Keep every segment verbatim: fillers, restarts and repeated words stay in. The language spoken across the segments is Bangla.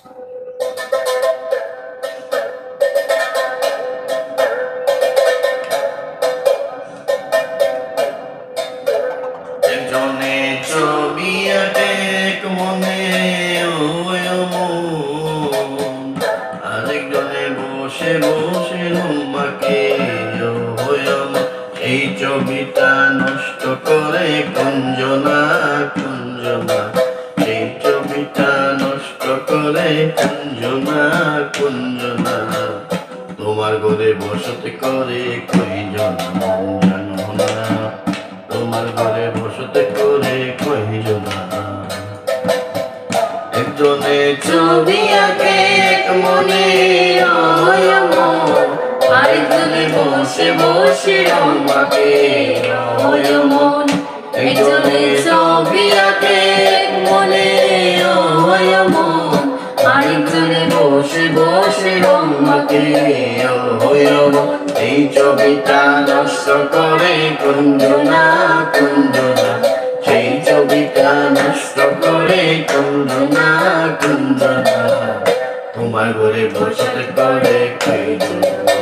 একজনে ছবি আঁকে মনে ওই মন, আরেকজনে বসে বসে তোমাকে ওই মন। এই ছবিটা নষ্ট করে কুঞ্জনা কুঞ্জনা, এই ছবিটা নষ্ট করে কুঞ্জনা কুঞ্জনা। তোমার ঘরে বসতে করে কয়জন জানো না, তোমার ঘরে বসতে করে কয়জন। একজনে ছবি আঁকে মনে ওই মন, আরেকজনে বসে বসে আমাকে ওই মন। একজনে ছবি আঁকে মনে ওই মন, আরেকজনে বসে বসে আমাকে ওই মন। এই ছবিটা নষ্ট করে কুঞ্জনা কুঞ্জনা, সেই ছবিটা নষ্ট করে কুঞ্জনা কুঞ্জনা। তোমার ঘরে বসতে করে কয়জন,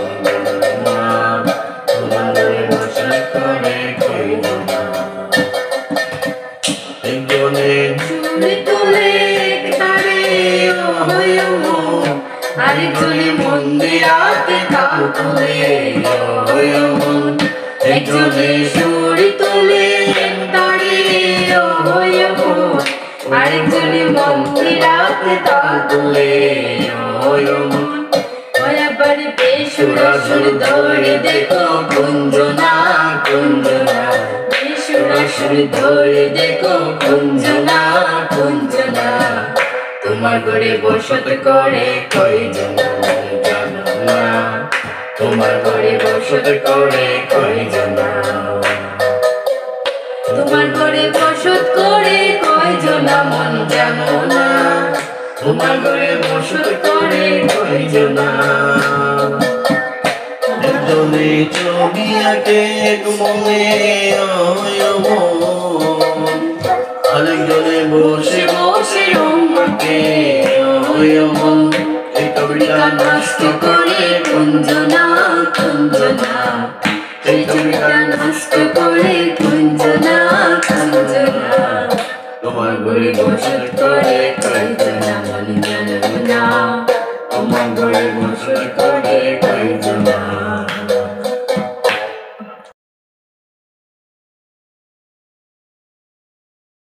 তোমার ঘরে বসতে করে কয়জন। একজনে চুরি তুলে তারে ওই মন, আরেকজনে মন্দিরাতে তাল তুলে ওই মন। একজনে চুরি তুলে তারে ওই মন, আরেকজনে মন্দিরাতে তাল তুলে ওই মন। একবার বেসুরাসুর ধরে দেখো কুঞ্জনা কুঞ্জনা, বেসুরাসুর ধরে দেখো কুঞ্জনা কুঞ্জনা। তোমার ঘরে বসতে করে কয়জন জানো না, তোমার ঘরে বসতে করে কয়জন। তোমার ঘরে বসত করে কয়জন মন জানো না, তোমার ঘরে বসত করে কয়জন। একজনে ছবি আঁকে মনে ওই মন, আরেকজনে বসে বসে আমাকে ওই মন। এই ছবিটা নষ্ট করে কুঞ্জনা কুঞ্জনা, এই ছবিটা নষ্ট করে কুঞ্জনা কুঞ্জনা। তোমার ঘরে বসত করে কয়জন মন জানো না, তোমার ঘরে বসত করে কয়জন।